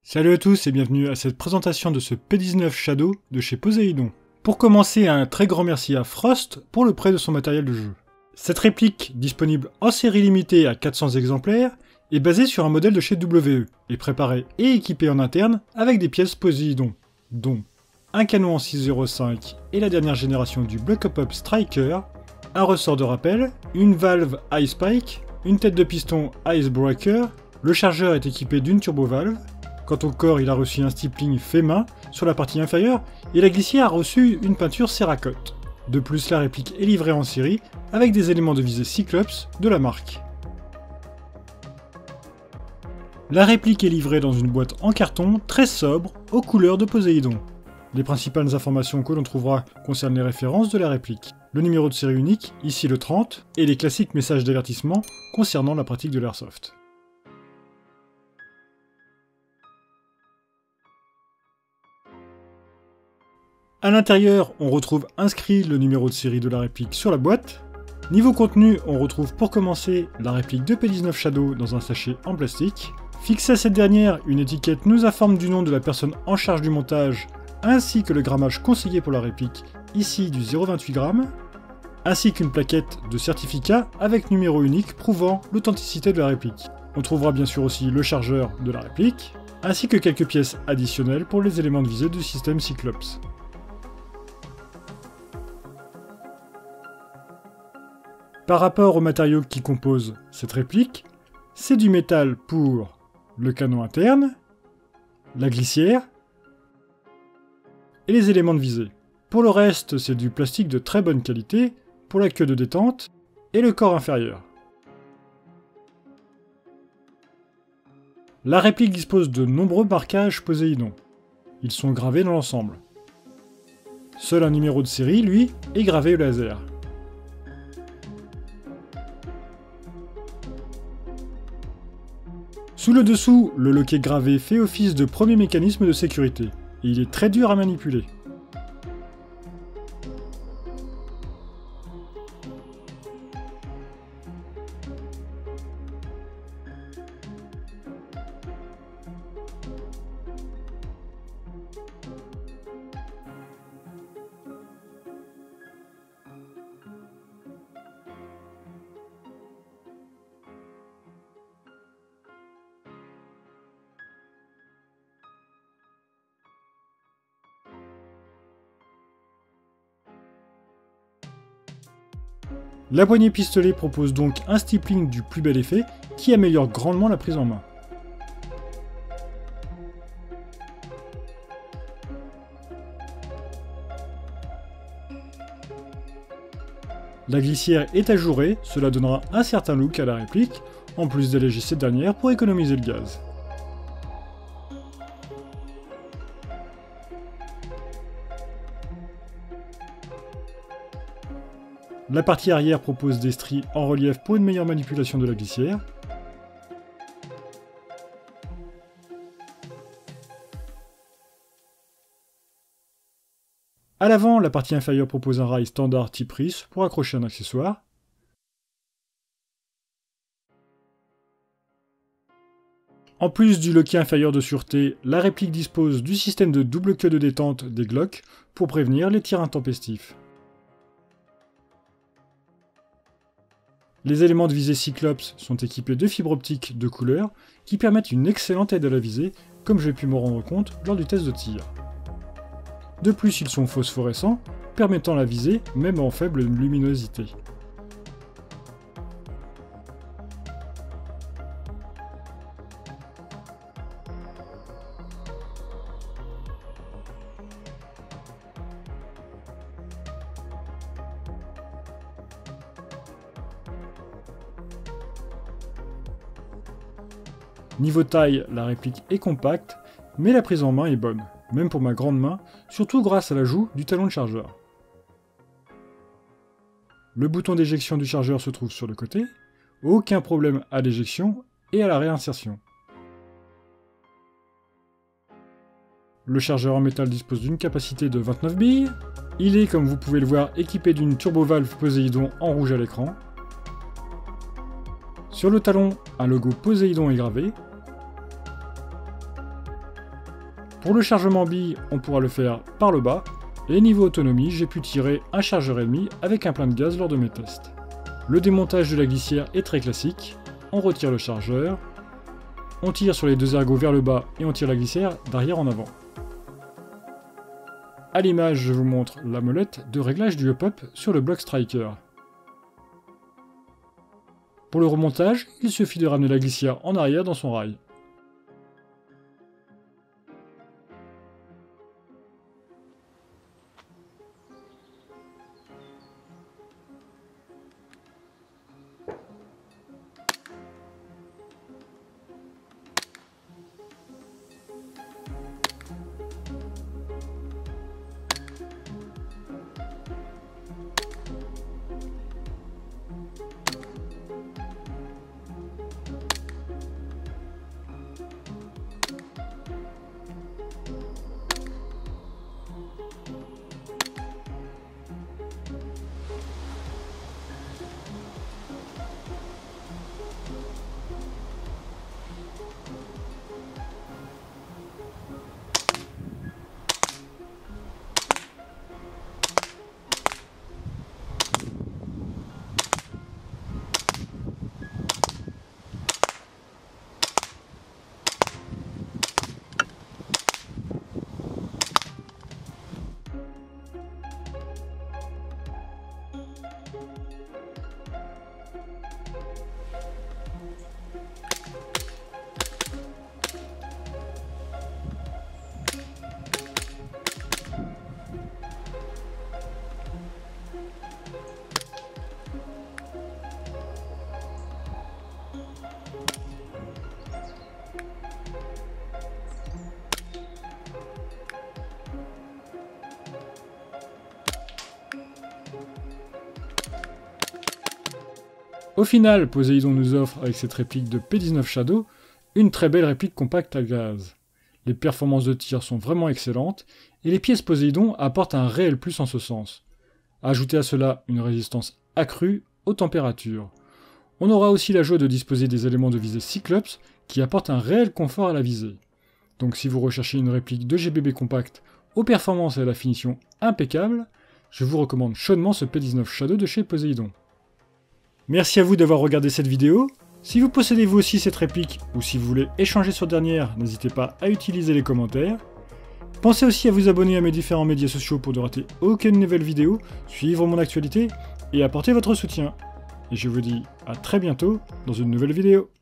Salut à tous et bienvenue à cette présentation de ce P19 Shadow de chez Poséidon. Pour commencer, un très grand merci à Frost pour le prêt de son matériel de jeu. Cette réplique, disponible en série limitée à 400 exemplaires, est basée sur un modèle de chez WE, et préparée et équipée en interne avec des pièces Poséidon, dont un canon en 6.05 et la dernière génération du Black Ops Striker, un ressort de rappel, une valve Ice Spike, une tête de piston Icebreaker, le chargeur est équipé d'une turbovalve. Quant au corps, il a reçu un stippling fait main sur la partie inférieure et la glissière a reçu une peinture Cerakote. De plus, la réplique est livrée en série avec des éléments de visée Cyclops de la marque. La réplique est livrée dans une boîte en carton très sobre aux couleurs de Poséidon. Les principales informations que l'on trouvera concernent les références de la réplique, le numéro de série unique, ici le 30, et les classiques messages d'avertissement concernant la pratique de l'airsoft. A l'intérieur, on retrouve inscrit le numéro de série de la réplique sur la boîte. Niveau contenu, on retrouve pour commencer la réplique de P19 Shadow dans un sachet en plastique. Fixée à cette dernière, une étiquette nous informe du nom de la personne en charge du montage, ainsi que le grammage conseillé pour la réplique, ici du 0,28 g, ainsi qu'une plaquette de certificat avec numéro unique prouvant l'authenticité de la réplique. On trouvera bien sûr aussi le chargeur de la réplique, ainsi que quelques pièces additionnelles pour les éléments de visée du système Cyclops. Par rapport aux matériaux qui composent cette réplique, c'est du métal pour le canon interne, la glissière et les éléments de visée. Pour le reste, c'est du plastique de très bonne qualité pour la queue de détente et le corps inférieur. La réplique dispose de nombreux marquages Poséidon. Ils sont gravés dans l'ensemble. Seul un numéro de série, lui, est gravé au laser. Sous le dessous, le loquet gravé fait office de premier mécanisme de sécurité, et il est très dur à manipuler. La poignée pistolet propose donc un stippling du plus bel effet qui améliore grandement la prise en main. La glissière est ajourée, cela donnera un certain look à la réplique, en plus d'alléger cette dernière pour économiser le gaz. La partie arrière propose des stries en relief pour une meilleure manipulation de la glissière. À l'avant, la partie inférieure propose un rail standard type RIS pour accrocher un accessoire. En plus du loquet inférieur de sûreté, la réplique dispose du système de double queue de détente des Glock pour prévenir les tirs intempestifs. Les éléments de visée Cyclops sont équipés de fibres optiques de couleur qui permettent une excellente aide à la visée, comme j'ai pu me rendre compte lors du test de tir. De plus, ils sont phosphorescents, permettant la visée même en faible luminosité. Niveau taille, la réplique est compacte, mais la prise en main est bonne, même pour ma grande main, surtout grâce à l'ajout du talon de chargeur. Le bouton d'éjection du chargeur se trouve sur le côté, aucun problème à l'éjection et à la réinsertion. Le chargeur en métal dispose d'une capacité de 29 billes, il est, comme vous pouvez le voir, équipé d'une turbovalve Poséidon en rouge à l'écran. Sur le talon, un logo Poséidon est gravé. Pour le chargement billes, on pourra le faire par le bas, et niveau autonomie, j'ai pu tirer un chargeur et demi avec un plein de gaz lors de mes tests. Le démontage de la glissière est très classique, on retire le chargeur, on tire sur les deux ergots vers le bas et on tire la glissière d'arrière en avant. A l'image, je vous montre la molette de réglage du hop-up sur le bloc striker. Pour le remontage, il suffit de ramener la glissière en arrière dans son rail. Au final, Poséidon nous offre, avec cette réplique de P19 Shadow, une très belle réplique compacte à gaz. Les performances de tir sont vraiment excellentes, et les pièces Poséidon apportent un réel plus en ce sens. Ajoutez à cela une résistance accrue aux températures. On aura aussi la joie de disposer des éléments de visée Cyclops, qui apportent un réel confort à la visée. Donc si vous recherchez une réplique de GBB compacte aux performances et à la finition impeccable, je vous recommande chaudement ce P19 Shadow de chez Poséidon. Merci à vous d'avoir regardé cette vidéo. Si vous possédez vous aussi cette réplique, ou si vous voulez échanger sur dernière, n'hésitez pas à utiliser les commentaires. Pensez aussi à vous abonner à mes différents médias sociaux pour ne rater aucune nouvelle vidéo, suivre mon actualité et apporter votre soutien. Et je vous dis à très bientôt dans une nouvelle vidéo.